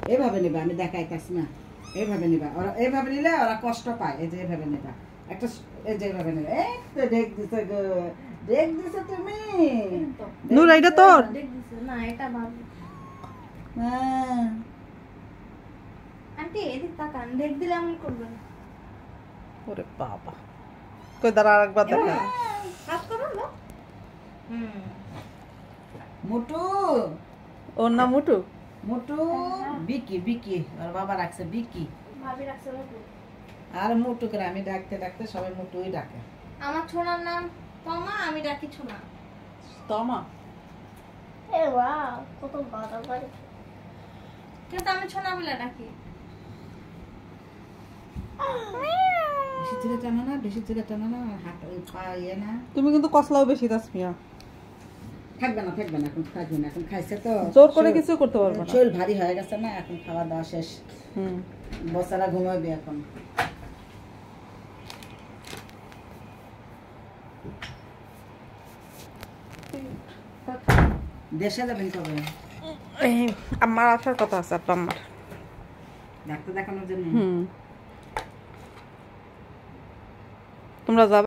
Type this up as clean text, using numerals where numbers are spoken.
এভাবে নেবা, আমি দেখাইতাছি না। এইভাবে নিবা, ওরা এইভাবে নিলে ওরা কষ্ট পায়। এই যে এইভাবে নেবা, একটা এই যে এইভাবে নেবা। এই তো দেখ দিছে গো, দেখ দিছে তুমি। নূর এটা তোর দেখ দিছে না, এটা ভালো। হ্যাঁ আন্টি এদিক তাকান, দেখ দিলে এমন করবেন। ওরে বাবা, কই দাঁড়া আরেকবার দেখা। হাত করো না। মোটু, ওর নাম মুটু। মোটু বিকি, বিকি ওর বাবা রাখছে বিকি। ভাবি রাখছে মোটু। আর মোটু করে আমি ডাকতে ডাকতে সবাই মোটুই ডাকে। আমার ছোনার নাম তমা, আমি ডাকি ছোনা। তমা। এ ওয়াও, কত ভালো করে। কিন্তু আমি ছোনা বলে ডাকি। বেশি জোরে টানো না, বেশি জোরে টানো না, হাত ওই পা ইয়ে না। তুমি কিন্তু কসলাও বেশি তাসমিয়া। থাকবে না, থাকবে না, এখন থাকবে না, এখন খাইছে তো। জোর করে কিছু করতে পারবে না। শরীর ভারী হয়ে গেছে না, এখন খাওয়া দাওয়া শেষ। হুম। বসারা ঘুমাবে এখন। দেশে যাবেন কবে? আমার আসার কথা আছে আপা আমার। ডাক্তার দেখানোর জন্য। হুম। তোমরা যাবে?